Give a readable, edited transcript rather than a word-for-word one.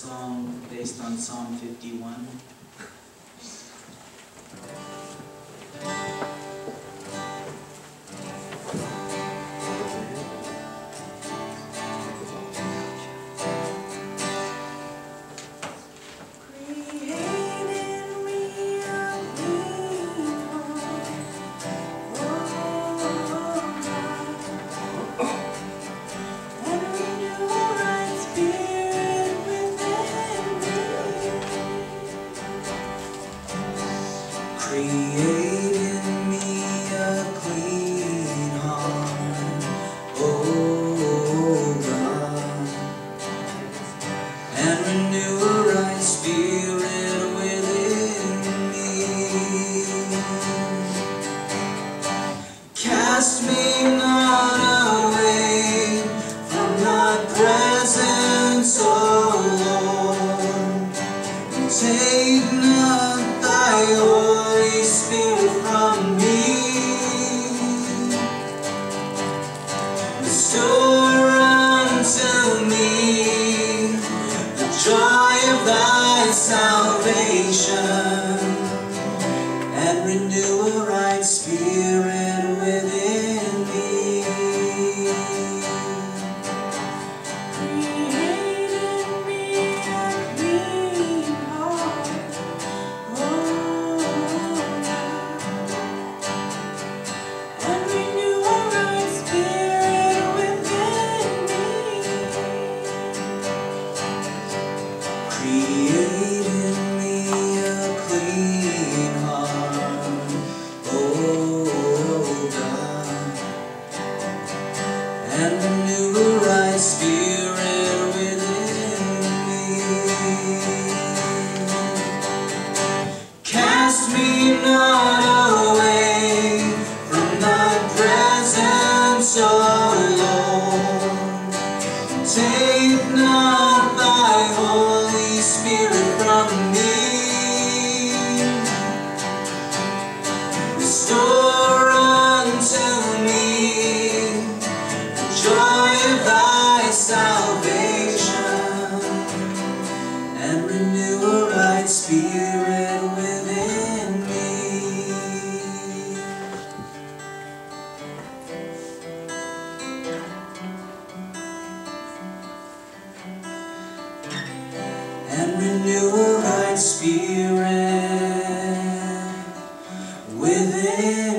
song based on Psalm 51. Create in me a clean heart, oh God, and renew a right spirit within me. Cast me not away from thy presence, O Lord. Take not thy Holy Spirit from me. Restore unto me the joy of thy salvation, and renew a right spirit within me. Create in me a clean heart, oh God, and renew a right spirit within me. Create in me a clean heart, oh God, and renew a right spirit within me. Cast me not away from thy presence, O Lord. Take not thy Holy Spirit from me. Restore unto me the joy of thy salvation, and renew a right spirit within me. And renew a right spirit within